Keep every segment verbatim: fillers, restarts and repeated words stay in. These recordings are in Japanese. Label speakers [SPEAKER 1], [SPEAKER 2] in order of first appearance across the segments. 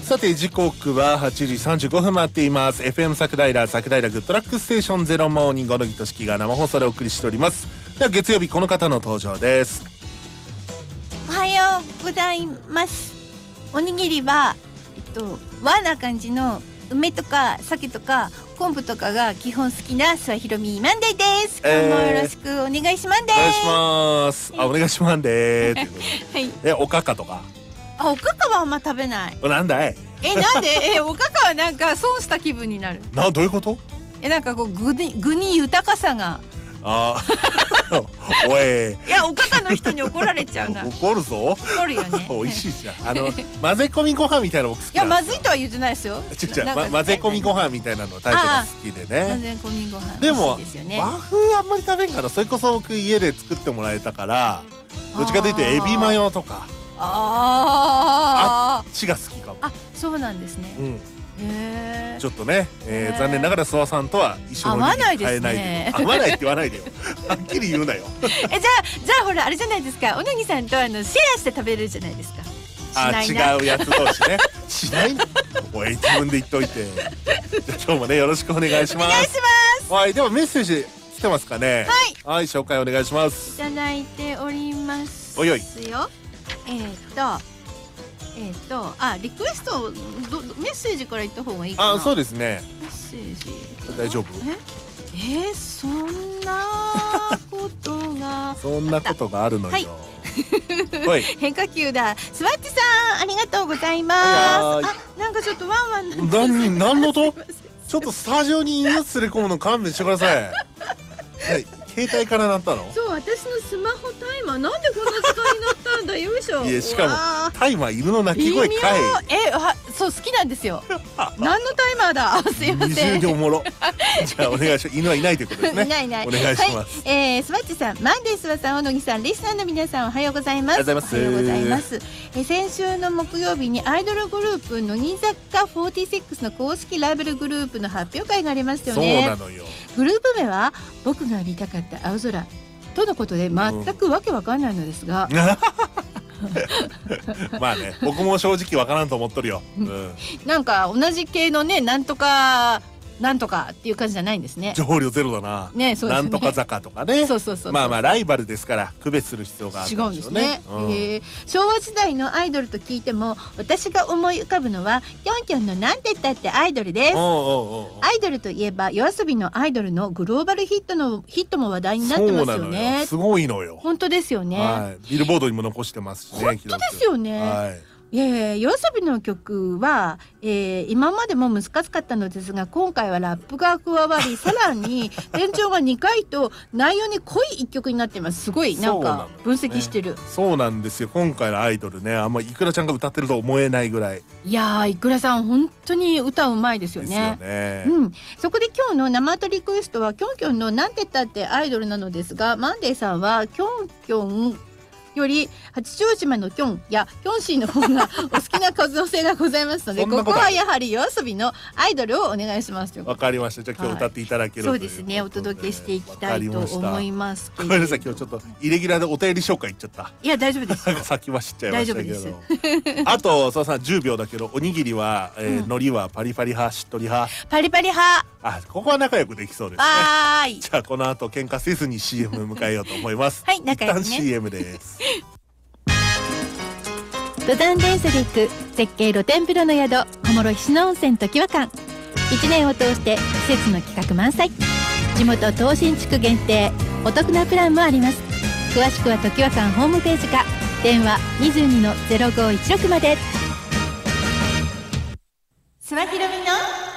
[SPEAKER 1] さて時刻ははちじさんじゅうごふん回っています。 エフエム 桜平桜平グッドラックステーションゼロモーニング、小野木としきが生放送でお送りしております。では月曜日この方の登場です。
[SPEAKER 2] おはようございます。おにぎりはえっと和な感じの梅とか鮭とか昆布とかが基本好きな諏訪ひろみマンデーです。今日もよろしくお願いします。
[SPEAKER 1] お願いします。あ、お願いしますでー
[SPEAKER 2] はい。
[SPEAKER 1] え、おかかとか。
[SPEAKER 2] あ、おかかはあんま食べない。
[SPEAKER 1] なんだい。
[SPEAKER 2] え、なんでえ、おかかはなんか損した気分になる。
[SPEAKER 1] な、どういうこと。
[SPEAKER 2] え、なんかこう具に具に豊かさが。
[SPEAKER 1] あおい。
[SPEAKER 2] いや、おかかの人に怒られちゃうな。
[SPEAKER 1] 怒るぞ。
[SPEAKER 2] 怒るよね。
[SPEAKER 1] 美味しいじゃん。あの混ぜ込みご飯みたいなの僕好きなんですよ。
[SPEAKER 2] いや、まずいとは言ってないですよ。
[SPEAKER 1] 違う違う、ま、混ぜ込みご飯みたいなのタイプが好きでね。
[SPEAKER 2] 混ぜ込みご飯。
[SPEAKER 1] でも
[SPEAKER 2] 美味しいですよね。
[SPEAKER 1] 和風あんまり食べんから、それこそ僕家で作ってもらえたから、どっちかというとエビマヨとか。
[SPEAKER 2] あ
[SPEAKER 1] あっちが好きかも。
[SPEAKER 2] あ、そうなんですね。
[SPEAKER 1] うん。
[SPEAKER 2] へえ。
[SPEAKER 1] ちょっとね、えー、残念ながら諏訪さんとは一緒のおにぎり買えないで。合わないって言わないでよ。はっきり言うなよ。
[SPEAKER 2] え、じゃあじゃあほらあれじゃないですか。おなぎさんとあのシェアして食べるじゃないですか。
[SPEAKER 1] あ、違うやつ同士ね。しないの。おい、自分で言っといて。今日もねよろしくお願いします。
[SPEAKER 2] お願いします。
[SPEAKER 1] はい、ではメッセージ来てますかね。
[SPEAKER 2] はい。
[SPEAKER 1] はい、紹介お願いします。
[SPEAKER 2] いただいております。
[SPEAKER 1] おいおい。
[SPEAKER 2] よ。えっと。えっと、あ、リクエストどメッセージから言った方がいいかな。
[SPEAKER 1] あ、そうですね。
[SPEAKER 2] メッセージ
[SPEAKER 1] 大丈夫？
[SPEAKER 2] え、えー、そんなことが
[SPEAKER 1] そんなことがあるのよ。
[SPEAKER 2] はい、変化球だ。スワッチさん、ありがとうございます。あ、なんかちょっとワンワン
[SPEAKER 1] 何何のと？ちょっとスタジオに犬連れ込むの勘弁してください。はい、携帯から鳴ったの？
[SPEAKER 2] そう、私のスマホタイマーなんでこんな時間になったんだ。よいしょ。
[SPEAKER 1] いや、しかもタイマー犬の鳴き声かい。
[SPEAKER 2] え、あ、そう好きなんですよ。何のタイマーだ。すいません。
[SPEAKER 1] 二重でおもろ。じゃあお願いします。犬はいないということですね。
[SPEAKER 2] いないいない。
[SPEAKER 1] お願いします。
[SPEAKER 2] はい、えー、スワッチさん、マンデースワさん、小野木さん、リスナーの皆さん、おはようございます。
[SPEAKER 1] おはようございます。
[SPEAKER 2] えー、先週の木曜日にアイドルグループ乃木坂フォーティーシックスの公式ライバルグループの発表会がありましたよね。
[SPEAKER 1] そうなのよ。
[SPEAKER 2] グループ名は僕が見たかった青空とのことで、全くわけわかんないのですが、うん、
[SPEAKER 1] まあね、僕も正直わからんと思っとるよ。うん、
[SPEAKER 2] なんか同じ系のね、なんとかなんとかっていう感じじゃないんですね。
[SPEAKER 1] 情報量ゼロだな。
[SPEAKER 2] ね、そうですね。
[SPEAKER 1] なんとか坂とかね。
[SPEAKER 2] そうそうそう。
[SPEAKER 1] まあまあライバルですから区別する必要があるんでしょうね。
[SPEAKER 2] 違うんですね。うん、えー、昭和時代のアイドルと聞いても私が思い浮かぶのはキョンキョンのなんて言ったってアイドルです。
[SPEAKER 1] おうおうおう、
[SPEAKER 2] アイドルといえばYOASOBIのアイドルのグローバルヒットのヒットも話題になってますよね。
[SPEAKER 1] すごいのよ。
[SPEAKER 2] 本当ですよね。
[SPEAKER 1] はい、ビルボードにも残してますしね。
[SPEAKER 2] 本当ですよね。
[SPEAKER 1] はい、
[SPEAKER 2] えー、YOASOBIの曲は、えー、今までも難しかったのですが、今回はラップが加わり、さらに転調がにかいと内容に濃い一曲になってます。すごいなんか分析してる。
[SPEAKER 1] そうなんですよ。今回のアイドルね、あんまいくらちゃんが歌ってると思えないぐらい。
[SPEAKER 2] いやー、いくらさん本当に歌うまいですよね。
[SPEAKER 1] ですよね。
[SPEAKER 2] うん、そこで今日の生歌リクエストはキョンキョンのなんて言ったってアイドルなのですが、マンデーさんはキョンキョンより八丈島のキョンやキョンシーの方がお好きな可能性がございますので、ここはやはりYOASOBIのアイドルをお願いします。
[SPEAKER 1] わかりました。じゃあ今日歌っていただける、
[SPEAKER 2] はい、そうですね、お届けしていきたいと思いますけど。
[SPEAKER 1] ごめんなさい、今日ちょっとイレギュラーでお便り紹介いっちゃった。
[SPEAKER 2] いや、大丈夫です。
[SPEAKER 1] 先は知っちゃいましたけど。あとそうさんじゅうびょうだけど、おにぎりは、えーうん、海苔はパリパリ派、しっとり派。
[SPEAKER 2] パリパリ派。
[SPEAKER 1] あ、ここは仲良くできそうですね。
[SPEAKER 2] はい。
[SPEAKER 1] じゃあこの後喧嘩せずに シーエム 迎えようと思います。
[SPEAKER 2] はい、仲良くね。
[SPEAKER 1] 一旦 シーエム です。
[SPEAKER 2] 登山電車で行く絶景露天風呂の宿、小諸菱野温泉常盤館。いちねんを通して施設の企画満載、地元東新地区限定お得なプランもあります。詳しくは常盤館ホームページか電話 にじゅうにのゼロごいちろく まで。諏訪ひろみのシング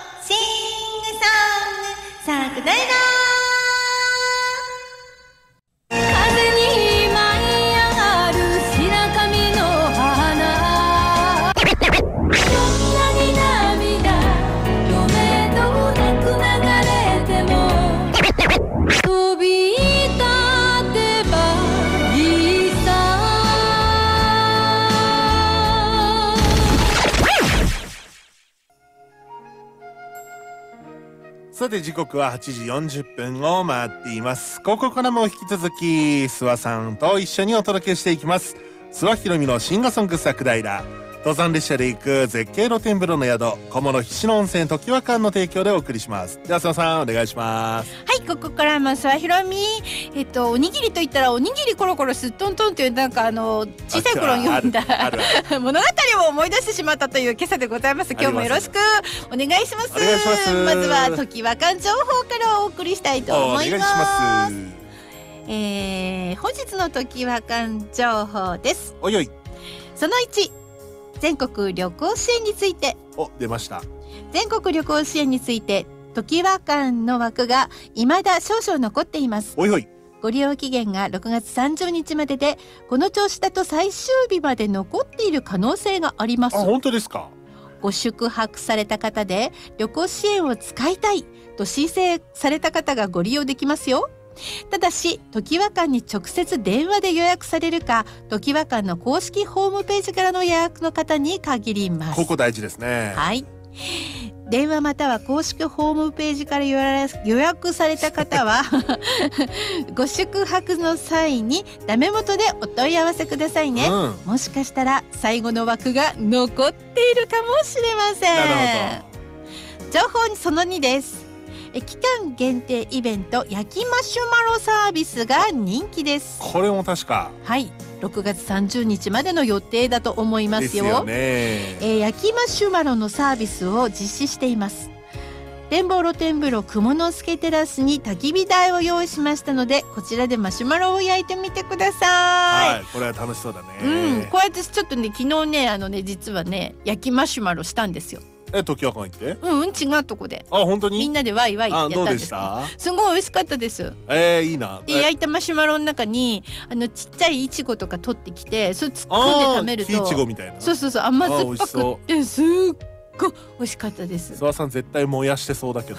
[SPEAKER 2] ソング桜井
[SPEAKER 1] さて時刻ははちじよんじゅっぷんを回っています。ここからも引き続き諏訪さんと一緒にお届けしていきます。諏訪ひろみのシンガーソング桜井だ。 登山列車で行く絶景露天風呂の宿小諸菱野温泉常盤館の提供でお送りします。では、須田さんお願いします。
[SPEAKER 2] はい、ここからまずはひろみ、えっとおにぎりといったらおにぎりコロコロすっとんとんというなんかあの小さい頃に読んだ物語を思い出してしまったという今朝でございます。今日もよろしくお願いします。
[SPEAKER 1] お願いします。
[SPEAKER 2] まずは常盤館情報からお送りしたいと思います。お願いします。えー、本日の常盤館情報です。
[SPEAKER 1] おいおい。
[SPEAKER 2] そのいち、全国旅行支援について。
[SPEAKER 1] お、出ました。
[SPEAKER 2] 全国旅行支援について常盤館の枠が未だ少々残っています。
[SPEAKER 1] おいおい。
[SPEAKER 2] ご利用期限がろくがつさんじゅうにちまでで、この調子だと最終日まで残っている可能性があります。
[SPEAKER 1] あ、本当ですか。
[SPEAKER 2] ご宿泊された方で旅行支援を使いたいと申請された方がご利用できますよ。ただし常盤館に直接電話で予約されるか、常盤館の公式ホームページからの予約の方に限ります。
[SPEAKER 1] ここ大事ですね。
[SPEAKER 2] はい、電話または公式ホームページから予約された方はご宿泊の際にダメ元でお問い合わせくださいね、うん、もしかしたら最後の枠が残っているかもしれません。
[SPEAKER 1] なるほ
[SPEAKER 2] ど。情報にそのにです。期間限定イベント焼きマシュマロサービスが人気です。
[SPEAKER 1] これも確か、
[SPEAKER 2] はい、ろくがつさんじゅうにちまでの予定だと思いますよ。
[SPEAKER 1] ですよね。
[SPEAKER 2] えー、焼きマシュマロのサービスを実施しています。展望露天風呂雲之助テラスに焚き火台を用意しましたので、こちらでマシュマロを焼いてみてください。
[SPEAKER 1] はい、これは楽しそうだね。
[SPEAKER 2] うん、こうやってちょっとね、昨日ね、あのね、実はね、焼きマシュマロしたんですよ。
[SPEAKER 1] え、常盤館行って？
[SPEAKER 2] うん、うん、違うとこで。
[SPEAKER 1] あ、本当に？
[SPEAKER 2] みんなでワイワイやったんです。
[SPEAKER 1] あ、どうでした？
[SPEAKER 2] すごい美味しかったです。
[SPEAKER 1] えー、いいな。
[SPEAKER 2] で、焼いたマシュマロの中にあのちっちゃいイチゴとか取ってきて、それ突っ込んで食べると、
[SPEAKER 1] イチゴみたいな。
[SPEAKER 2] そうそうそう、甘酸っぱくってすっごい美味しかったです。
[SPEAKER 1] 諏訪さん絶対燃やしてそうだけど。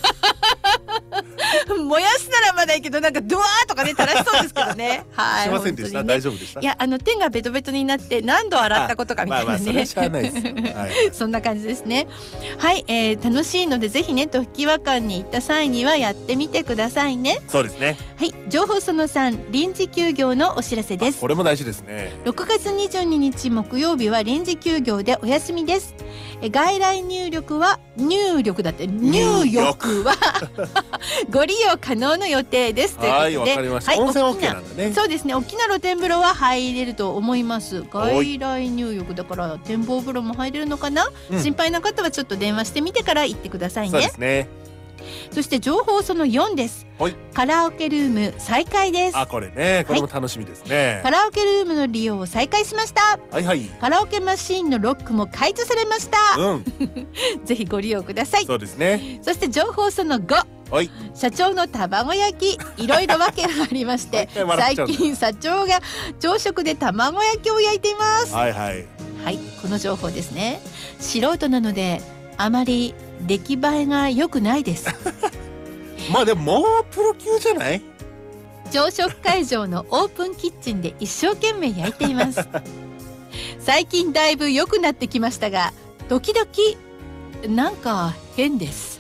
[SPEAKER 2] 燃やしたらまだいいけど、なんかドワーとかね垂らしそうですけどね。はい。
[SPEAKER 1] しませんでした。ね、大丈夫でした。
[SPEAKER 2] いや、あの手がベトベトになって何度洗ったことかみたいなね。まあまあそれはしゃあないですよ。はい、そんな感じですね。はい、えー、楽しいのでぜひね、常盤館に行った際にはやってみてくださいね。
[SPEAKER 1] そうですね。
[SPEAKER 2] はい、情報そのさん、臨時休業のお知らせです。
[SPEAKER 1] これも大事ですね。
[SPEAKER 2] ろくがつにじゅうににち木曜日は臨時休業でお休みです。外来入力は入力だって入浴はご利用可能の予定ですということで、
[SPEAKER 1] はい、わかりました。はい、温泉 OK なんだね。
[SPEAKER 2] そうですね、大きな露天風呂は入れると思います。外来入浴だから展望風呂も入れるのかな、うん、心配な方はちょっと電話してみてから行ってくださいね。
[SPEAKER 1] そうですね。
[SPEAKER 2] そして情報そのよんです。
[SPEAKER 1] はい、
[SPEAKER 2] カラオケルーム再開です。
[SPEAKER 1] あ、これね、これも楽しみですね。はい、
[SPEAKER 2] カラオケルームの利用を再開しました。
[SPEAKER 1] はいはい。
[SPEAKER 2] カラオケマシーンのロックも解除されました。うん、ぜひご利用ください。
[SPEAKER 1] そうですね。
[SPEAKER 2] そして情報そのご。はい、社長の卵焼き、いろいろ訳がありまして最近社長が朝食で卵焼きを焼いています。
[SPEAKER 1] はいはい
[SPEAKER 2] はい、この情報ですね。素人なのであまり出来栄えが良くないです
[SPEAKER 1] まあでももうプロ級じゃない？
[SPEAKER 2] 朝食会場のオープンキッチンで一生懸命焼いています最近だいぶ良くなってきましたが、時々なんか変です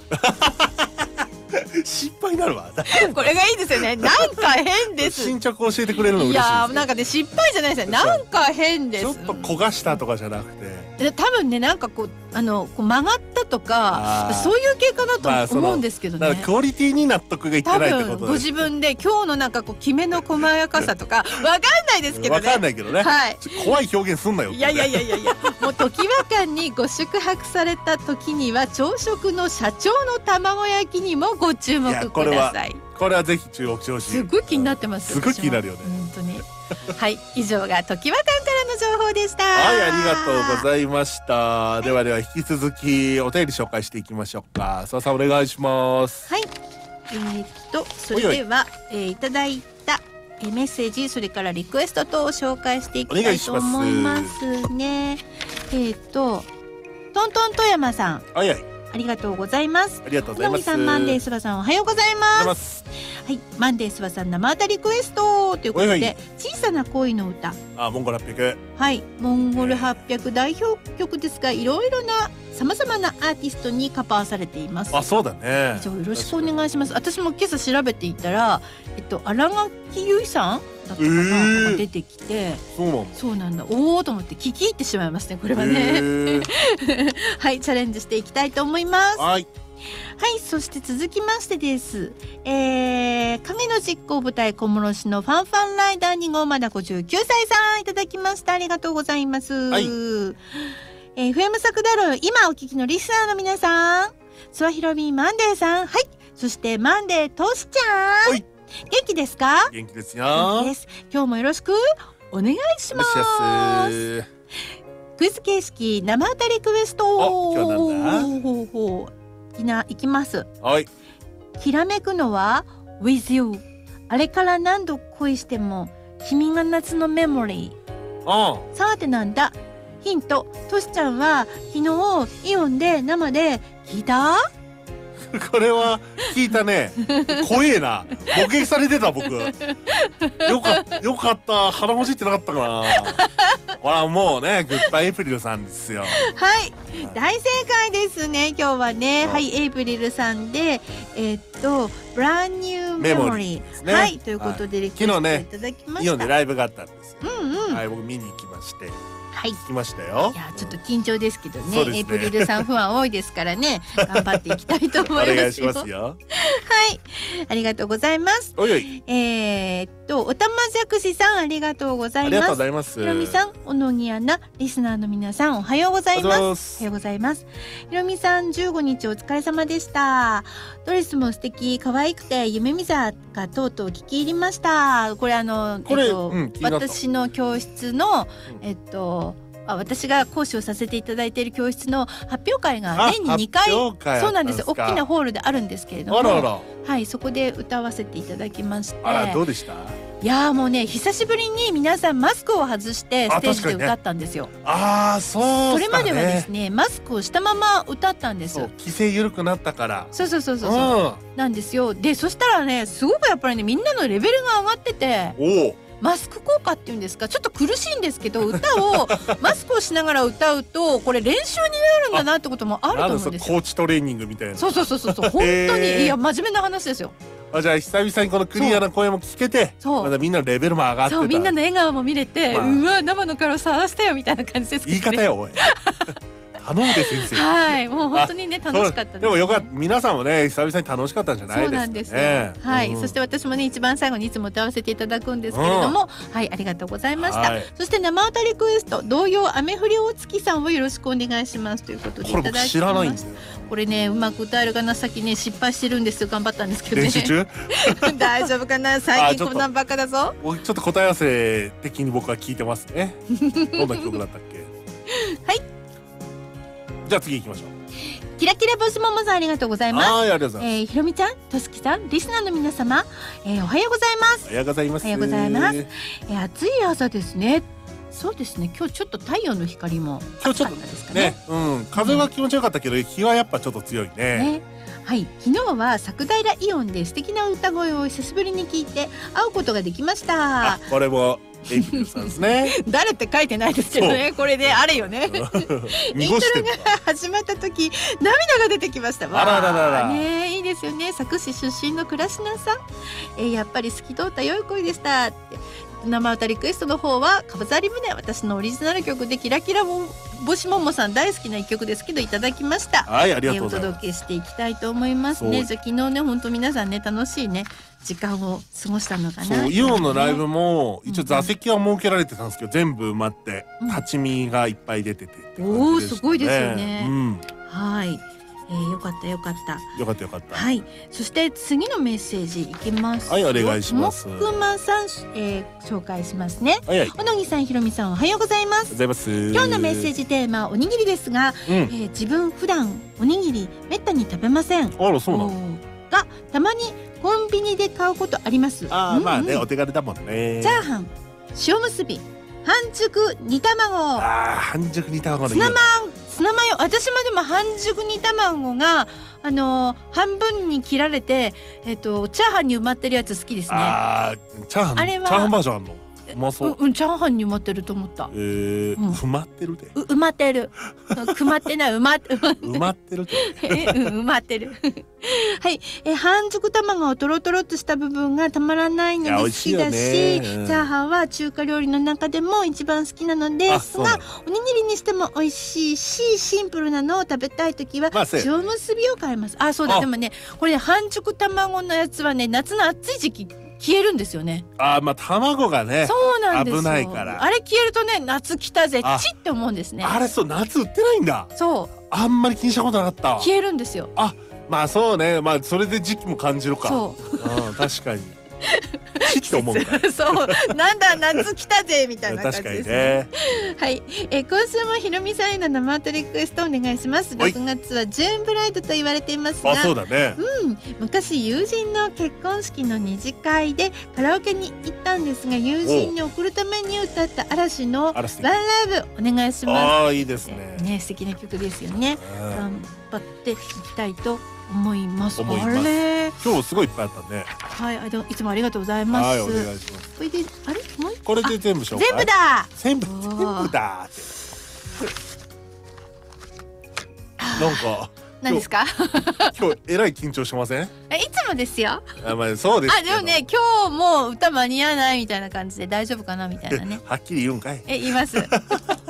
[SPEAKER 1] 失敗になるわ
[SPEAKER 2] これがいいですよね。なんか変です
[SPEAKER 1] 進捗教えてくれるの嬉しいです。い
[SPEAKER 2] やー、なんかね、失敗じゃないですよ。なんか変です。
[SPEAKER 1] ちょっと焦がしたとかじゃなくて、
[SPEAKER 2] 多分ね、なんかこうあのこう曲がったとかそういう系かなと思うんですけどね。
[SPEAKER 1] だからクオリティに納得がいってないってことです。
[SPEAKER 2] 多分ご自分で今日のなんかこうきめの細やかさとかわかんないですけどね。
[SPEAKER 1] わかんないけどね。はい。怖い表現すんなよ。
[SPEAKER 2] いやいやいやいやいや。もう常盤館にご宿泊された時には朝食の社長の卵焼きにもご注目ください。
[SPEAKER 1] これはぜひ注目してほしい。
[SPEAKER 2] すごい気になってます。
[SPEAKER 1] すごい気になるよね。
[SPEAKER 2] 本当に。はい、以上が常盤館からの情報でした。
[SPEAKER 1] はい、ありがとうございました。はい、ではでは引き続きお便り紹介していきましょうか。澤さんお願いします。
[SPEAKER 2] はい、えー、っとそれではおいおい、えー、いただいたメッセージ、それからリクエスト等を紹介していきたいと思いますね。えー、っとトントン富山さん、
[SPEAKER 1] はいはい、
[SPEAKER 2] ありがとうございます。
[SPEAKER 1] ありがとうございます。
[SPEAKER 2] さん、マンデースバさんおはようございます。はい、マンデースバさん生歌リクエストということで、はいはい、小さな恋の歌、
[SPEAKER 1] あ、モンゴルはっぴゃく、
[SPEAKER 2] はい、モンゴルはっぴゃく代表曲ですが、いろいろなさまざまなアーティストにカバーされています。
[SPEAKER 1] あ、そうだね。
[SPEAKER 2] じゃあよろしくお願いします。私も今朝調べていたら、えっと新垣結衣さんったかな、えー、が出てきて、
[SPEAKER 1] そうなんだ。
[SPEAKER 2] そうなんだ。おーと思って聞き入ってしまいますね、これはね。えー、はい、チャレンジしていきたいと思います。
[SPEAKER 1] はい。
[SPEAKER 2] はい、そして続きましてです。えー、影の実行部隊小諸市のファンファンライダーに号まだごじゅうきゅうさいさんいただきました。ありがとうございます。はい、えー、エフエム 作だろう今お聞きのリスナーの皆さん、スワヒロミマンデーさん、はい、そしてマンデートシちゃん、はい、元気ですか？
[SPEAKER 1] 元気ですよ。
[SPEAKER 2] 元気です。今日もよろしくお願いします。クイズ形式生歌リクエスト。
[SPEAKER 1] 今日なんだ？
[SPEAKER 2] ほうほういな、いきます。
[SPEAKER 1] はい。
[SPEAKER 2] ひらめくのは With You。 あれから何度恋しても君が夏のメモリー。
[SPEAKER 1] ああ、
[SPEAKER 2] さてなんだ。ヒント、トシちゃんは昨日イオンで生で聞いた？
[SPEAKER 1] これは聞いたね。怖えな。目撃されてた僕。よかったよかった。腹文字ってなかったかな。ほらもうね、グッバイエイプリルさんですよ。
[SPEAKER 2] はい、大正解ですね。今日はね、はい、エイプリルさんでえー、っとブランニューメモリー、ね、はいということでリクエストいただきました。
[SPEAKER 1] イオンでライブがあったんですよ。
[SPEAKER 2] うんうん、
[SPEAKER 1] はい、僕見に行きまして。
[SPEAKER 2] はい、
[SPEAKER 1] 聞きましたよ。
[SPEAKER 2] いやちょっと緊張ですけど ね, ねエイプリルさんファン多いですからね頑張っていきたいと思いますよ。お願いしますよ。はい、ありがとうございます。
[SPEAKER 1] おいおい、
[SPEAKER 2] えー、っとおたまじゃくしさんありがとうございます。
[SPEAKER 1] ありがとうございます。
[SPEAKER 2] ひろみさん、おのぎやなリスナーの皆さんおはようございます。おはようございます。ひろみさんじゅうごにちお疲れ様でした。ドレスも素敵可愛くて夢見座がとうとう聞き入りました。これあの
[SPEAKER 1] これ、
[SPEAKER 2] えっと
[SPEAKER 1] うん、
[SPEAKER 2] 私の教室のえっとあ私が講師をさせていただいている教室の発表会が年ににかい、そうなんですよ、大きなホールであるんですけれども、
[SPEAKER 1] あらあら、
[SPEAKER 2] はい、そこで歌わせていただきまして、
[SPEAKER 1] あらどうでした？
[SPEAKER 2] いやもうね久しぶりに皆さんマスクを外してステージで歌ったんですよ。
[SPEAKER 1] ああ、そうですかね。
[SPEAKER 2] それまではですねマスクをしたまま歌ったんです。そう、
[SPEAKER 1] 規制緩くなったから。
[SPEAKER 2] そうそうそうそうそうなんですよ。でそしたらねすごくやっぱりねみんなのレベルが上がってて、おマスク効果っていうんですか、ちょっと苦しいんですけど歌をマスクをしながら歌うとこれ練習になるんだなってこともあると思うんですよ。
[SPEAKER 1] コーチトレーニングみたいな。
[SPEAKER 2] そうそうそうそう本当に、えー、いや真面目な話ですよ。
[SPEAKER 1] あ、じゃあ久々にこのクリアな声も聞けて、まだみんなのレベルも上がってた。
[SPEAKER 2] そう、みんなの笑顔も見れて、まあ、うわ生の顔探したよみたいな感じですけど、ね、
[SPEAKER 1] 言い方よおい頼むで先生。
[SPEAKER 2] はい、もう本当にね楽しかったです、ね。
[SPEAKER 1] でもよかった、皆さんもね久々に楽しかったんじゃないですかね。そうなんですね。
[SPEAKER 2] はい、うん、そして私もね一番最後にいつも歌わせていただくんですけれども、うん、はいありがとうございました。はい、そして生歌リクエスト同様雨降り大月さんをよろしくお願いしますということでいただきました。これ知らないんですよ。これねうまく歌えるかな、先ね失敗してるんですよ。頑張ったんですけどね。
[SPEAKER 1] 練習中
[SPEAKER 2] 大丈夫かな、最近こんなんばっかだぞ。
[SPEAKER 1] ちょっと答え合わせ的に僕は聞いてますね。どんな曲だったっけ
[SPEAKER 2] はい、
[SPEAKER 1] じゃあ次行きましょう。
[SPEAKER 2] キラキラボスモモさんありがとうございます。
[SPEAKER 1] あ、ありがとうございます。
[SPEAKER 2] えー、ひろみちゃん、とすきさん、リスナーの皆様、えー、おはようございます。
[SPEAKER 1] おはようございます。
[SPEAKER 2] おはようございます。えー、暑い朝ですね。そうですね。今日ちょっと太陽の光も
[SPEAKER 1] 今日ちょっとですかね。ね、うん、風は気持ちよかったけど、うん、日はやっぱちょっと強いね。ね、
[SPEAKER 2] はい、昨日は佐久平イオンで素敵な歌声を久しぶりに聞いて会うことができました。
[SPEAKER 1] あ、これもエイプリルさんですね。
[SPEAKER 2] 誰って書いてないですけどね、これであれよね。イントロが始まった時涙が出てきました。
[SPEAKER 1] あらららら、
[SPEAKER 2] ね、いいですよね。佐久市出身の倉科さん、えー、やっぱり透き通った良い声でしたって。生歌リクエストの方は飾り船、私のオリジナル曲でキラキラボシモモさん大好きな一曲ですけどいただきました。
[SPEAKER 1] はい、ありがとうございます。
[SPEAKER 2] えー、お届けしていきたいと思いますね。じゃあ昨日ね本当皆さんね楽しいね時間を過ごしたのかな。
[SPEAKER 1] そう、イオンのライブも一応座席は設けられてたんですけど、うん、全部埋まって立ち見がいっぱい出ててって感じでしたね。おー、す
[SPEAKER 2] ごいですよね。
[SPEAKER 1] うん、
[SPEAKER 2] はい、えー、よかったよかった
[SPEAKER 1] よかったよかった。
[SPEAKER 2] はい、そして次のメッセージいきます。
[SPEAKER 1] はい、お願いします。
[SPEAKER 2] もくまさん、えー、紹介しますね。
[SPEAKER 1] はいはい、
[SPEAKER 2] おのぎさん、ひろみさん、おはようございます。
[SPEAKER 1] おはようございます。
[SPEAKER 2] 今日のメッセージテーマおにぎりですが、うん、えー、自分普段おにぎりめったに食べません。
[SPEAKER 1] あら、そうなの。
[SPEAKER 2] がたまにコンビニで買うことあります。
[SPEAKER 1] あ、うんうん、まあね、お手軽だもんね。
[SPEAKER 2] チャーハン、塩むすび、半熟煮卵。
[SPEAKER 1] あ、半熟煮卵の
[SPEAKER 2] ツナマン、ツナマヨ。私もでも半熟煮卵があのー、半分に切られて、えっとチャーハンに埋まってるやつ好きですね。
[SPEAKER 1] あ、チャーハン、あれはチャーハンバージョンあんの。 うまそう
[SPEAKER 2] ううんチャーハンに埋まってると思った
[SPEAKER 1] えー
[SPEAKER 2] うん
[SPEAKER 1] 埋まってるで
[SPEAKER 2] う埋まってる埋まってない埋まって
[SPEAKER 1] 埋まってるで
[SPEAKER 2] えうん埋まってるはいえ半熟卵をトロトロっとした部分がたまらないので
[SPEAKER 1] いや美
[SPEAKER 2] 好
[SPEAKER 1] 味しいよね
[SPEAKER 2] きだし、
[SPEAKER 1] うん
[SPEAKER 2] チャーハンは中華料理の中でも一番好きなのですが
[SPEAKER 1] あそうなの
[SPEAKER 2] おにぎりにしても美味しいしシンプルなのを食べたい時は
[SPEAKER 1] まあそうやね
[SPEAKER 2] 塩むすびを買いますあそうだ
[SPEAKER 1] あ
[SPEAKER 2] でもねこれね半熟卵のやつはね夏の暑い時期消えるんですよね
[SPEAKER 1] あーまあ卵がね
[SPEAKER 2] そうなんですよ
[SPEAKER 1] 危ないから
[SPEAKER 2] あれ消えるとね夏来たぜ
[SPEAKER 1] あ
[SPEAKER 2] チって思うんですね
[SPEAKER 1] あれそう夏売ってないんだ
[SPEAKER 2] そう
[SPEAKER 1] あんまり気にしたことなかったわ
[SPEAKER 2] 消えるんですよ
[SPEAKER 1] まあそうねまあそれで時期も感じるか
[SPEAKER 2] そう
[SPEAKER 1] うん確かにチッと思うか
[SPEAKER 2] そうなんだ夏来たぜみたいな感じ
[SPEAKER 1] 確かに
[SPEAKER 2] ですね
[SPEAKER 1] ね
[SPEAKER 2] はい、えー今週もひろみさんへの生アートリクエストお願いします
[SPEAKER 1] はい
[SPEAKER 2] ろくがつはジューンブライドと言われていますが
[SPEAKER 1] あそうだね
[SPEAKER 2] うん、昔友人の結婚式の二次会でカラオケに行ったんですが友人に送るために歌った嵐の
[SPEAKER 1] あら素敵
[SPEAKER 2] ワンライブお願いします
[SPEAKER 1] ああいいですね
[SPEAKER 2] ね素敵な曲ですよね
[SPEAKER 1] うん
[SPEAKER 2] 頑張っていきたいと思います
[SPEAKER 1] 思います
[SPEAKER 2] あれ
[SPEAKER 1] 今日すごいいっぱいあったね
[SPEAKER 2] はいあでもいつもありがとうございます
[SPEAKER 1] はいお願いします
[SPEAKER 2] これであれもう一
[SPEAKER 1] これで全部紹介
[SPEAKER 2] 全部だ
[SPEAKER 1] 全部
[SPEAKER 2] おー
[SPEAKER 1] 全部だってなんか
[SPEAKER 2] 何ですか
[SPEAKER 1] 今日えらい緊張してません
[SPEAKER 2] えいつもですよ
[SPEAKER 1] あまあそうですけど
[SPEAKER 2] あでもね今日もう歌間に合わないみたいな感じで大丈夫かなみたいなね
[SPEAKER 1] はっきり言うんかい
[SPEAKER 2] え言いますハ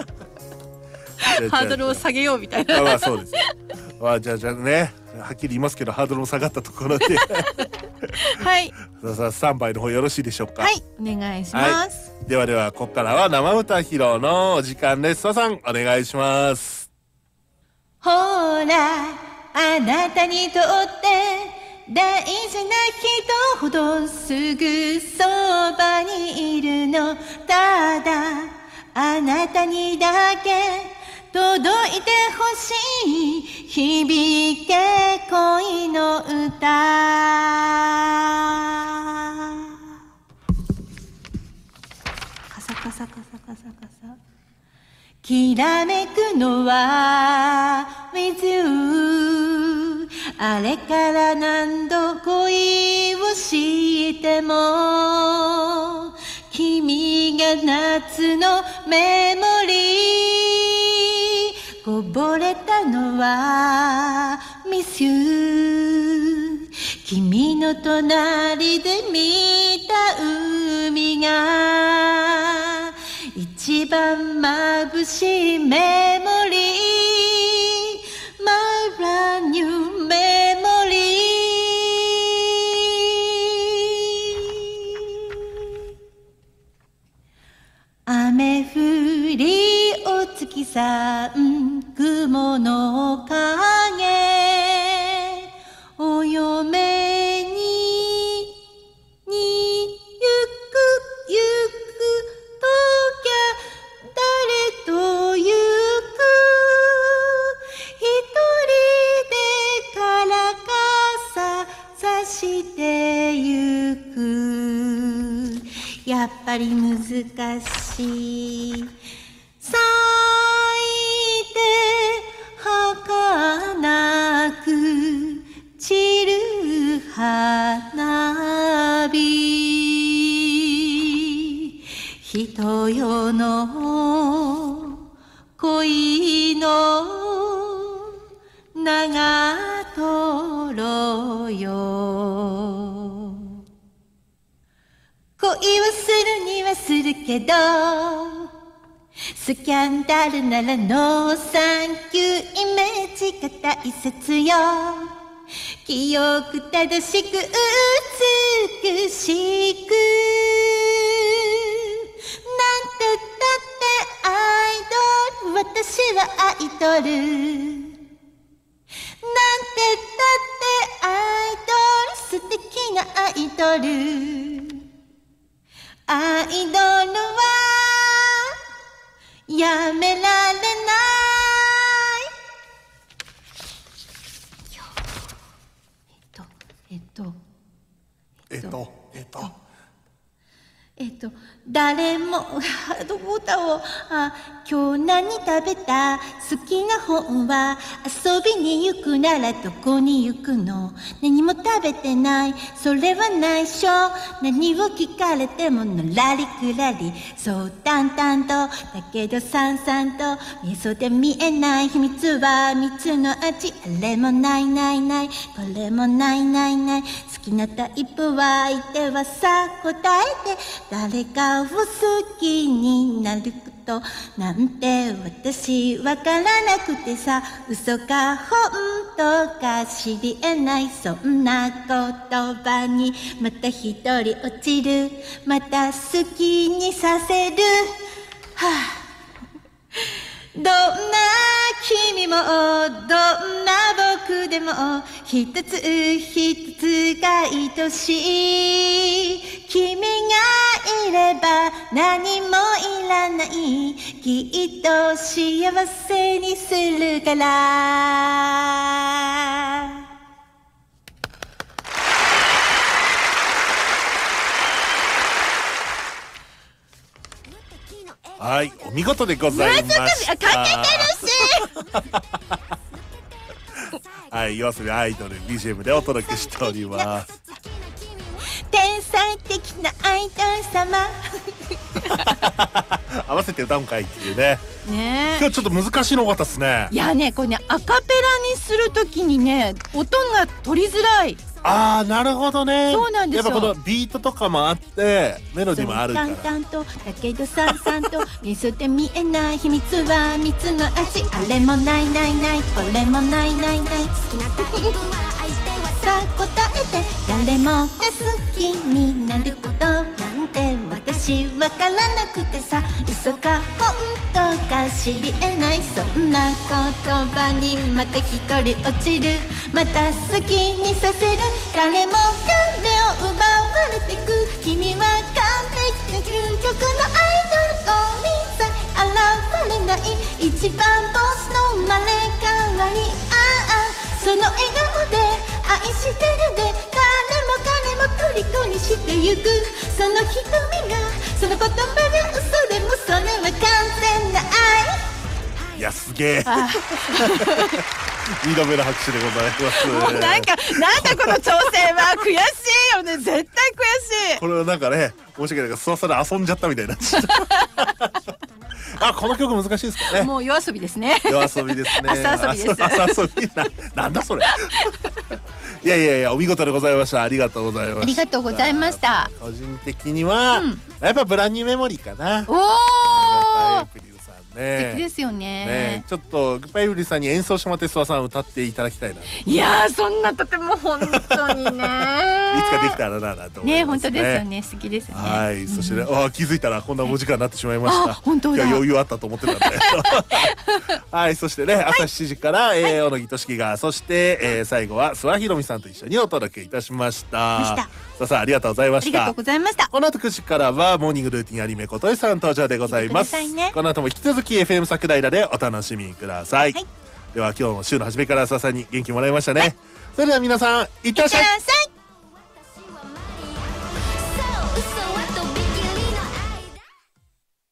[SPEAKER 2] ードルを下げようみたいな
[SPEAKER 1] あまあそうですあじゃあじゃあねはっきり言いますけどハードルも下がったところで
[SPEAKER 2] はい
[SPEAKER 1] さあさあスタンバイの方よろしいでしょうか
[SPEAKER 2] はいお願いします、
[SPEAKER 1] ではではここからは生歌披露のお時間です。ささんお願いします。
[SPEAKER 2] ほらあなたにとって大事な人ほどすぐそばにいるのただあなたにだけ届いてほしい響け恋の歌カサカサカサカサカサきらめくのは with you あれから何度恋をしても君が夏のメモリーこぼれたのは miss you 君の隣で見た海が一番眩しいメモリー My brand new memory 雨降りお月さん雲の影お嫁ににゆくゆくときゃ誰とゆく一人でからかささしてゆくやっぱり難しい咲いて儚く散る花火人よの恋の長瀞よ恋をするにはするけどスキャンダルならノーサンキューイメージが大切よ記憶正しく美しくなんてだってアイドル私はアイドルなんてだってアイドル素敵なアイドルアイドルはやめられないえっとえっと
[SPEAKER 1] えっとえっと
[SPEAKER 2] えっと大誰もどう歌おう。あ、今日何食べた？好きな本は遊びに行くならどこに行くの？何も食べてない、それは内緒。何を聞かれてものらりくらり、そう淡々とだけどさんさんと味噌で見えない秘密は蜜の味。あれもないないない、これもないないない。好きなタイプは相手はさ答えて、誰かを好きになることなんて私わからなくてさ、嘘か本当か知り得ない、そんな言葉にまた一人落ちる、また好きにさせる。はあ、どんな君もどんな僕でも一つ一つが愛しい。君がいれば何もいらない、きっと幸せにするから。
[SPEAKER 1] はい、お見事でございました。
[SPEAKER 2] かけてるし
[SPEAKER 1] はい、夜遊びアイドル ビージーエム でお届けしております。
[SPEAKER 2] 天才的なアイドル様
[SPEAKER 1] 合わせて歌うんかいっていうね。
[SPEAKER 2] ねえ、
[SPEAKER 1] 今日ちょっと難しいの多かったですね。
[SPEAKER 2] いやね、これね、アカペラにするときにね、音が取りづらい。
[SPEAKER 1] あー、なるほどね。
[SPEAKER 2] そうなんですよ。
[SPEAKER 1] やっぱこのビートとかもあってメロディーもあるから。
[SPEAKER 2] 淡々とだけどさんさんと味噌で見えない秘密は蜜の味。あれもないないない、これもないないない。好きなタイプは相手はさ答えて、誰もが好きになることなんて私わからなくてさ、嘘か本当か知り得ない、そんな言葉にまた一人落ちる、また好きにさせる。誰も彼を奪われてく、君は完璧な究極のアイドル、にさえ現れない一番ボスの生まれ変わり。ああ、その笑顔で愛してるで、誰も彼も虜にしてゆく、その瞳がその言葉が嘘でもそれは完全な愛。
[SPEAKER 1] いや、すげえにどめの拍手でございます。
[SPEAKER 2] もうなんかなんだこの挑戦は悔しいよね、絶対悔しい。
[SPEAKER 1] これはなんかね、申し訳ないけどスワスワで遊んじゃったみたいになっちゃったあ、この曲難しいですかね。
[SPEAKER 2] もう夜遊びですね。
[SPEAKER 1] 夜遊びですね。
[SPEAKER 2] 朝遊びです。
[SPEAKER 1] 朝遊びな、なんだそれいやいやいや、お見事でございました。ありがとうございました。
[SPEAKER 2] ありがとうございました。
[SPEAKER 1] 個人的には、うん、やっぱブランニューメモリーかな。
[SPEAKER 2] おお、
[SPEAKER 1] 素
[SPEAKER 2] 敵ですよね。
[SPEAKER 1] ね、ちょっとグッバイエブリさんに演奏してもらって、諏訪さん歌っていただきたいな。
[SPEAKER 2] いやー、そんなとても本当にねいつ
[SPEAKER 1] かできたらなと思いますね。
[SPEAKER 2] ね、本当ですよね、好きですよね。
[SPEAKER 1] はい、うん、そして、ね、あ、気づいたらこんなお時間になってしまいました。
[SPEAKER 2] 本当だ。
[SPEAKER 1] いや、余裕あったと思ってたんではい、そしてね、朝しちじから、はい、えー、小野木俊樹が、そして、えー、最後は諏訪ひろみさんと一緒にお届けいたしました。さあさあ、ありがとうございました。
[SPEAKER 2] ありがとうございました。
[SPEAKER 1] この後くじからはモーニングルーティンアニメことえさん登場でございます。ね、この後も引き続き エフエム 桜井でお楽しみください。はい、では今日も週の初めから諏訪さんに元気もらいましたね。はい、それでは皆さん、いってらっしゃい。